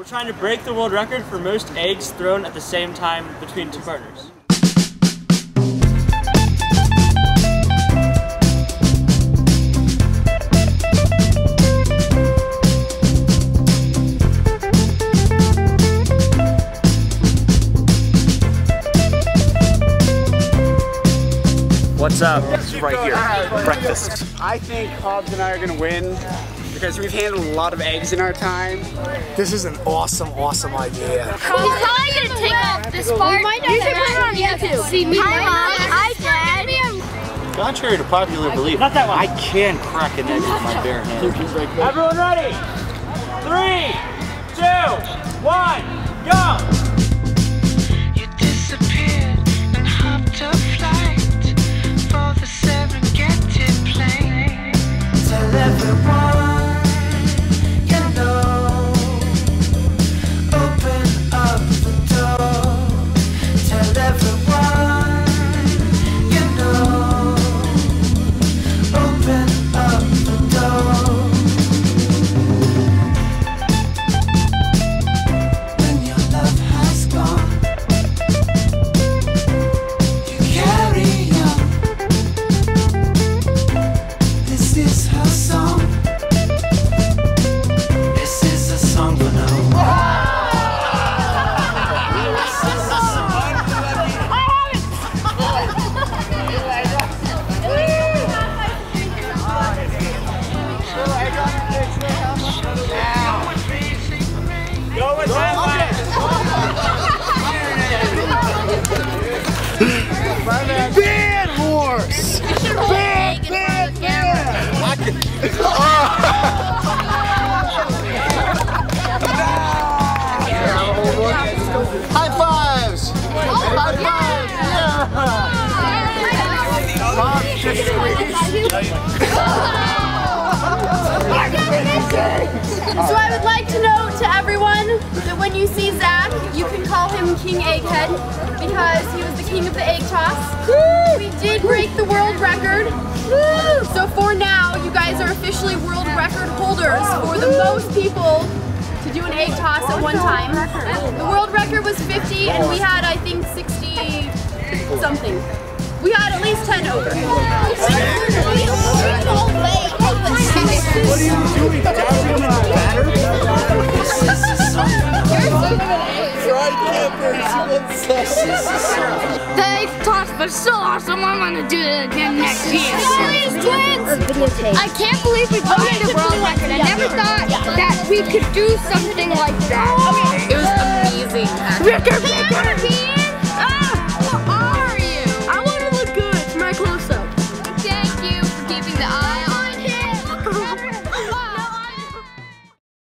We're trying to break the world record for most eggs thrown at the same time between two partners. What's up? This is right here. Breakfast. I think Hobbs and I are gonna win because we've handled a lot of eggs in our time. This is an awesome idea. He's probably gonna take off this part. You should put it on YouTube. See me. Hi, Mom. Hi, Dad. Contrary to popular belief, not that one. I can crack an egg with my bare hands. Everyone ready? 3, 2, 1, go! You disappeared and hopped a flight for the Serengeti plane. Tell everyone you know. Open up the door. Tell everyone you know. Open up the door. When your love has gone, you carry on. This is her song. This is a song for now. This is a song. Go with that Bad horse! Bad! High fives! High fives! So I would like to note to everyone that when you see Zach, you can call him King Egghead because he was the king of the egg toss. We did break the world record. So for now, you guys are officially world record holders for the most people to do an egg toss at one time. The world record was 50 and we had, I think, 60 something. We had at least 10 over. What are you doing? Dabbing in batter? The egg toss was so awesome. I'm gonna do it again next year. Twins! I can't believe we broke the world record. I never thought that we could do something like that. It was amazing.